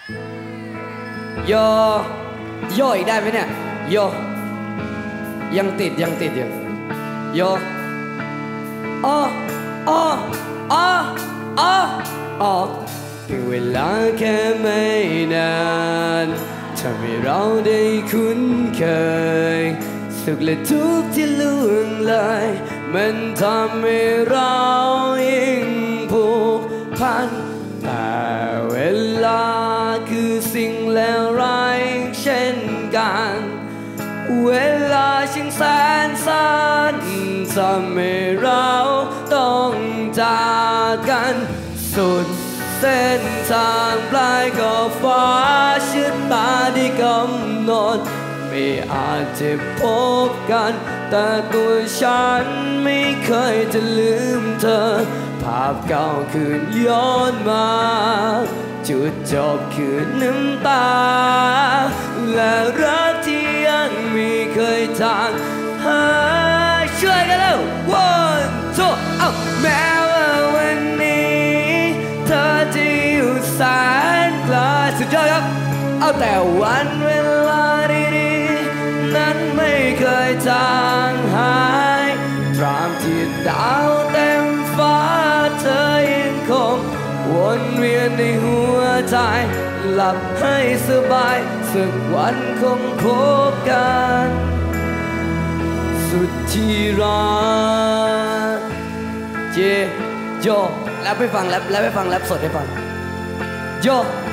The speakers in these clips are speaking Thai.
โยโยอีกได้ไหมเนี่ยโยยังติดอยู่โยอ๋ออ๋ออ๋ออ๋ออ๋อเป็นเวลาแค่ไม่นานทำให้เราได้คุ้นเคยสุขและทุกข์ที่ล่วงเลยมันทำให้เรายิ่งผูกพันแต่เวลาคือสิ่งเลวร้ายเช่นกันเวลาช่างแสนสั้นทำให้เราต้องจากกันสุดเส้นทางปลายก็ฟ้าชิดตาที่กำหนดไม่อาจจะพบกันแต่ตัวฉันไม่เคยจะลืมเธอภาพเก่าคืนย้อนมาจุดจบคือน้ำตาและรักที่ยังไม่เคยจางหายช่วยกันแล้ว one two แม้ว่าวันนี้เธอจะอยู่แสนไกลสุดยอดครับเอาแต่วันเวลาดีๆนั้นไม่เคยจางหายตราบที่ดาวเต็มฟ้าเธอยังคงวนเวียนในหัวใจหลับให้สบายสักวันคงพบกันสุดที่รักเจโยแล้วไปฟังแล้วไปฟังแล้วสดให้ฟังโย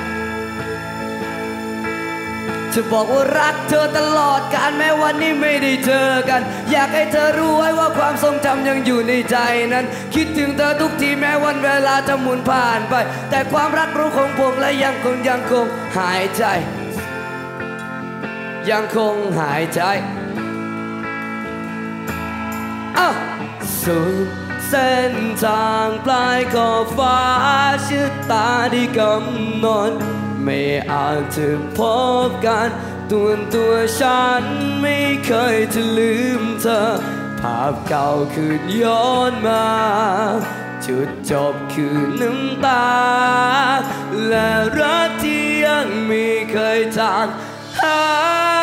จะบอกว่ารักเธอตลอดกาลแม้วันนี้ไม่ได้เจอกันอยากให้เธอรู้ไว้ว่าความทรงจำยังอยู่ในใจนั้นคิดถึงเธอทุกทีแม้วันเวลาจะหมุนผ่านไปแต่ความรักรู้ของผมและยังคงหายใจยังคงหายใจสุดเส้นทางปลายขอบฟ้าชิดตาที่กำหนดไม่อาจจะพบกันตัวฉันไม่เคยจะลืมเธอภาพเก่าคืนย้อนมาจุดจบคือน้ำตาและรักที่ยังไม่เคยจางหาย